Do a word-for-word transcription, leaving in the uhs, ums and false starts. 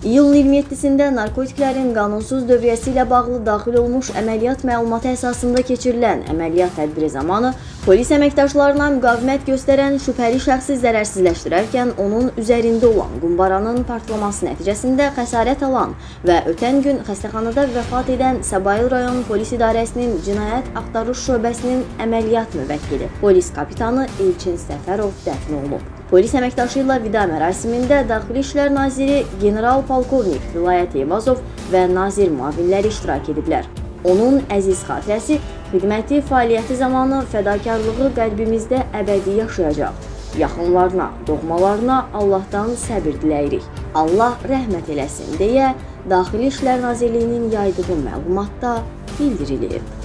İyulun iyirmi yeddisində narkotiklərin qanunsuz dövriyyəsi ilə bağlı daxil olmuş əməliyyat məlumatı əsasında keçirilən əməliyyat tədbiri zamanı polis əməkdaşlarına müqavimət göstərən şübhəli şəxsi zərərsizləşdirərkən onun üzərində olan qumbaranın partlaması nəticəsində xəsarət alan və ötən gün xəstəxanada vəfat edən Səbail rayon polis idarəsinin cinayət axtarış şöbəsinin əməliyyat müvəkkili polis kapitanı Elçin Səfərov dəfn olunub. Polis əməkdaşı ilə vida mərasimində Daxili İşlər Naziri General-Polkovnik Vilayət Eyvazov və nazir müavinləri iştirak ediblər. Onun əziz xatirəsi, xidməti fəaliyyəti zamanı fədakarlığı qəlbimizdə əbədi yaşayacaq. Yaxınlarına, doğmalarına Allahdan səbir diləyirik. Allah rəhmət eləsin deyə Daxili İşlər Nazirliyinin yaydığı məlumatda bildirilib.